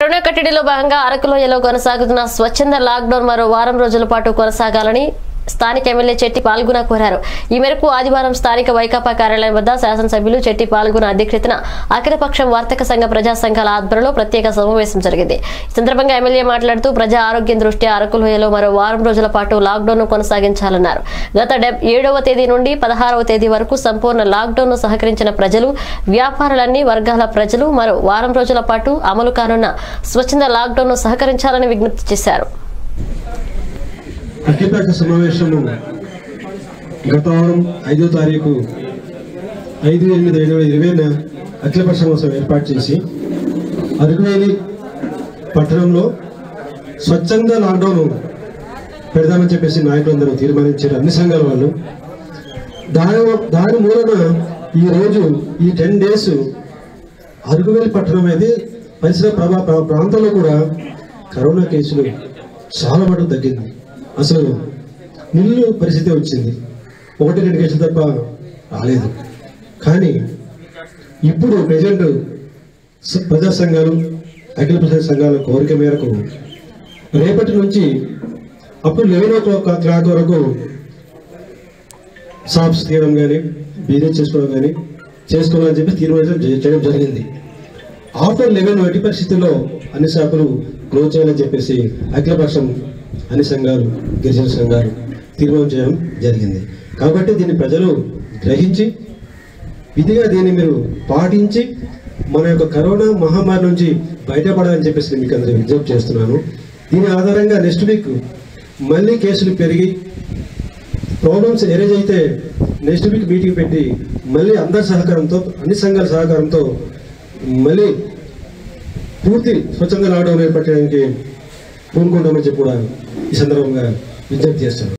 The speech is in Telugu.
కరోనా కట్టడిలో భాగంగా అరకులోయలో కొనసాగుతున్న స్వచ్ఛంద లాక్డౌన్ మరో వారం రోజుల పాటు కొనసాగాలని స్థానిక ఎమ్మెల్యే చెట్టి పాల్గొన కోరారు. ఈ మేరకు ఆదివారం స్థానిక వైకాపా కార్యాలయం వద్ద శాసనసభ్యులు చెట్టి పాల్గొన అధ్యక్షతన అఖిలపక్షం వర్తక సంఘ ప్రజా సంఘాల ఆధ్వర్యంలో ప్రత్యేక సమావేశం జరిగింది. ఈ సందర్భంగా ఎమ్మెల్యే మాట్లాడుతూ ప్రజా ఆరోగ్యం దృష్ట్యా అరకులోయలో మరో వారం రోజుల పాటు లాక్డౌన్ ను కొనసాగించాలన్నారు. గత 7వ తేదీ నుండి 16వ తేదీ వరకు సంపూర్ణ లాక్డౌన్ ను సహకరించిన ప్రజలు, వ్యాపారులన్నీ వర్గాల ప్రజలు మరో వారం రోజుల పాటు అమలు కానున్న స్వచ్ఛంద లాక్డౌన్ ను సహకరించాలని విజ్ఞప్తి చేశారు. అఖిలపక్ష సమావేశము గత వారం 5వ తారీఖు 5/8/2020 అఖిలపక్ష సమావేశం ఏర్పాటు చేసి అరకువేలి పట్టణంలో స్వచ్ఛంద లాక్డౌన్ పెడదామని చెప్పేసి నాయకులందరూ తీర్మానించారు, అన్ని సంఘాల వాళ్ళు. దాని మూలన ఈరోజు ఈ 10 days అరకువేలి పట్టణం అయితే పరిసర ప్రాంతాల్లో కూడా కరోనా కేసులు చాలా మటుకు తగ్గింది. అసలు నిల్లు పరిస్థితి వచ్చింది, 1-2 కేసులు తప్ప రాలేదు. కానీ ఇప్పుడు ప్రజెంట్ ప్రజా సంఘాలు, అఖిల ప్రజా సంఘాల కోరిక మేరకు రేపటి నుంచి అప్పుడు 11 o'clock వరకు షాప్స్ తీయడం కానీ, బిజినెస్ చేసుకోవాలని చెప్పి తీర్మానం చేయడం జరిగింది. ఆఫ్టర్ 11 ఎట్టి పరిస్థితుల్లో అన్ని షాపులు క్లోజ్ చేయాలని చెప్పేసి అఖిలపక్షం అన్ని సంఘాలు, గిరిజన సంఘాలు తీర్మానం చేయడం జరిగింది. కాబట్టి దీన్ని ప్రజలు గ్రహించి విధిగా దీన్ని మీరు పాటించి మన యొక్క కరోనా మహమ్మారి నుంచి బయటపడాలని చెప్పేసి మీకు అందరూ విజ్ఞప్తి చేస్తున్నాను. దీని ఆధారంగా నెక్స్ట్ వీక్ మళ్ళీ కేసులు పెరిగి ప్రాబ్లమ్స్ ఎరేజ్ అయితే నెక్స్ట్ వీక్ మీటింగ్ పెట్టి మళ్ళీ అందరి సహకారంతో, అన్ని సంఘాల సహకారంతో మళ్ళీ పూర్తి స్వచ్ఛంద లాక్డౌన్ ఏర్పడడానికి పూనుకుంటామని చెప్పి కూడా ఈ సందర్భంగా విజ్ఞప్తి చేస్తాను.